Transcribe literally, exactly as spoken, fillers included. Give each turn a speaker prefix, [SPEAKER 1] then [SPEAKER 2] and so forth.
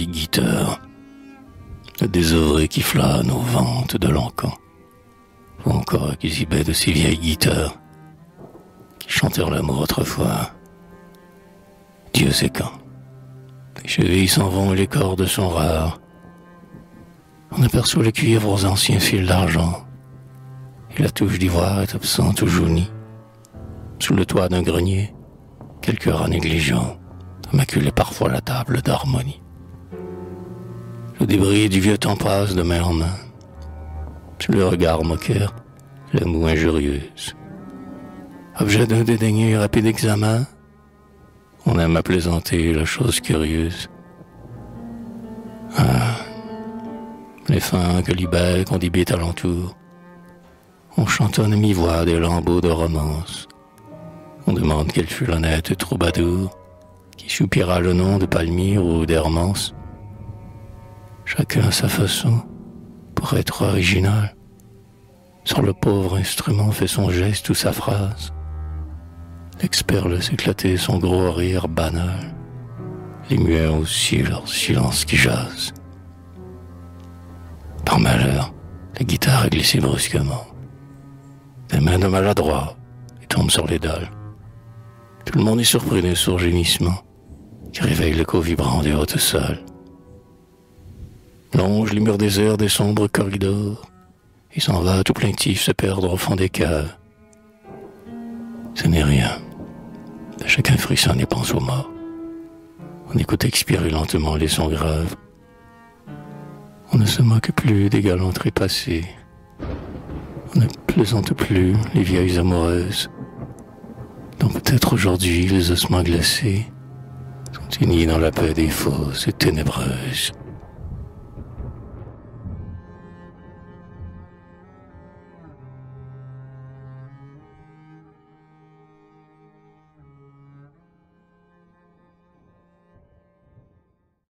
[SPEAKER 1] vieille guitare, le désœuvré qui flâne aux ventes de l'encan, ou encore exhibait de ces vieilles guitares qui chantèrent l'amour autrefois. Dieu sait quand. Les chevilles s'en vont et les cordes sont rares. On aperçoit les cuivres aux anciens fils d'argent, et la touche d'ivoire est absente ou jaunie. Sous le toit d'un grenier, quelques rats négligents maculait parfois la table d'harmonie. Le débris du vieux temps passe de main en main. Sous le regard moqueur, la moue injurieuse. Objet d'un dédaigneux et rapide examen, on aime à plaisanter la chose curieuse. Ah, les fins que libère qu'on débite alentour. On chantonne à mi-voix des lambeaux de romance. On demande quel fut l'honnête troubadour qui soupira le nom de Palmyre ou d'Hermance. Chacun à sa façon, pour être original. Sur le pauvre instrument fait son geste ou sa phrase. L'expert laisse éclater son gros rire banal. Les muets ont aussi leur silence qui jase. Par malheur, la guitare a glissé brusquement. Des mains de maladroit et tombe sur les dalles. Tout le monde est surpris d'un sourd gémissement qui réveille l'écho vibrant des hautes salles. Longe les murs déserts des sombres corridors et s'en va tout plaintif se perdre au fond des caves. Ce n'est rien. Chacun frissonne et pense aux morts. On écoute expirer lentement les sons graves. On ne se moque plus des galanteries passées. On ne plaisante plus les vieilles amoureuses, dont peut-être aujourd'hui les ossements glacés sont unis dans la paix des fosses et ténébreuses.